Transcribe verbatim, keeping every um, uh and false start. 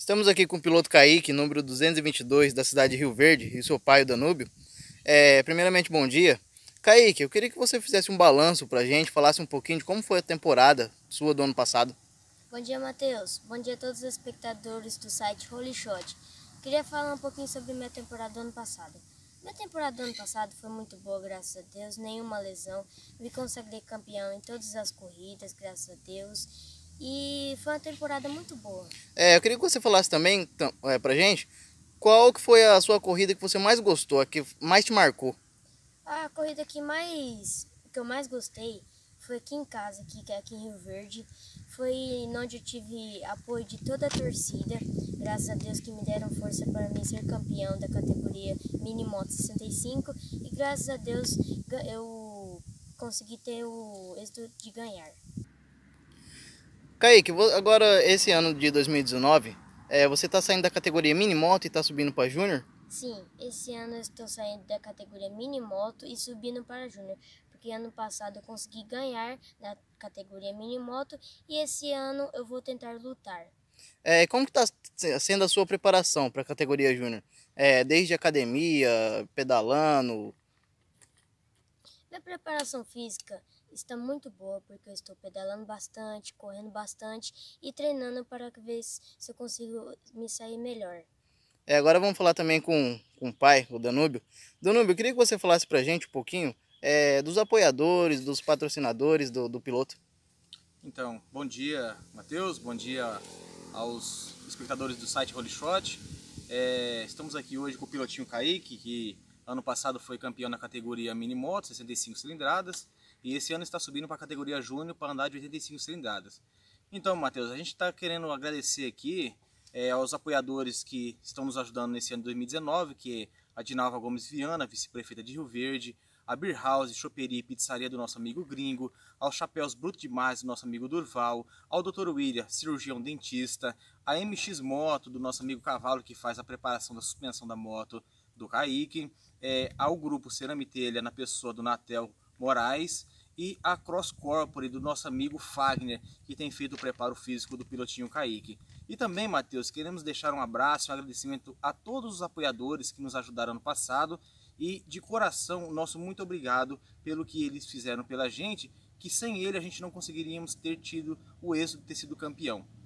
Estamos aqui com o piloto Kaique, número duzentos e vinte e dois, da cidade de Rio Verde, e seu pai, o Danúbio. É, primeiramente, bom dia. Kaique, eu queria que você fizesse um balanço pra gente, falasse um pouquinho de como foi a temporada sua do ano passado. Bom dia, Matheus. Bom dia a todos os espectadores do site Holy Shot. Queria falar um pouquinho sobre minha temporada do ano passado. Minha temporada do ano passado foi muito boa, graças a Deus, nenhuma lesão. Me consagrei campeão em todas as corridas, graças a Deus. E foi uma temporada muito boa. É, eu queria que você falasse também então, é, pra gente qual que foi a sua corrida que você mais gostou, a que mais te marcou. A corrida que mais que eu mais gostei foi aqui em casa, aqui, que é aqui em Rio Verde. Foi onde eu tive apoio de toda a torcida, graças a Deus que me deram força para mim ser campeão da categoria Mini Moto sessenta e cinco, e graças a Deus eu consegui ter o êxito de ganhar. Kaique, agora esse ano de dois mil e dezenove, é, você está saindo da categoria Mini Moto e está subindo para Júnior? Sim, esse ano eu estou saindo da categoria Mini Moto e subindo para Júnior, porque ano passado eu consegui ganhar na categoria Mini Moto e esse ano eu vou tentar lutar. É, como que está sendo a sua preparação para a categoria Júnior? É, desde academia, pedalando? Minha preparação física está muito boa, porque eu estou pedalando bastante, correndo bastante e treinando para ver se eu consigo me sair melhor. É, agora vamos falar também com, com o pai, o Danúbio. Danúbio, eu queria que você falasse pra gente um pouquinho é, dos apoiadores, dos patrocinadores do, do piloto. Então, bom dia, Matheus, bom dia aos espectadores do site Holy Shot. É, estamos aqui hoje com o pilotinho Kaique, que ano passado foi campeão na categoria Mini Moto, sessenta e cinco cilindradas, e esse ano está subindo para a categoria Júnior para andar de oitenta e cinco cilindradas. Então, Matheus, a gente está querendo agradecer aqui é, aos apoiadores que estão nos ajudando nesse ano de dois mil e dezenove, que é a Dinalva Gomes Viana, vice-prefeita de Rio Verde, a Beer House, Choperia e Pizzaria do nosso amigo Gringo, aos Chapéus Bruto Demais do nosso amigo Durval, ao doutor William, cirurgião dentista, a M X Moto do nosso amigo Cavalo, que faz a preparação da suspensão da moto do Kaique, é, ao grupo Ceramitelha na pessoa do Natel Moraes e a Cross Corporate do nosso amigo Fagner, que tem feito o preparo físico do pilotinho Kaique. E também, Matheus, queremos deixar um abraço e um agradecimento a todos os apoiadores que nos ajudaram no passado e de coração, nosso muito obrigado pelo que eles fizeram pela gente, que sem ele a gente não conseguiríamos ter tido o êxito de ter sido campeão.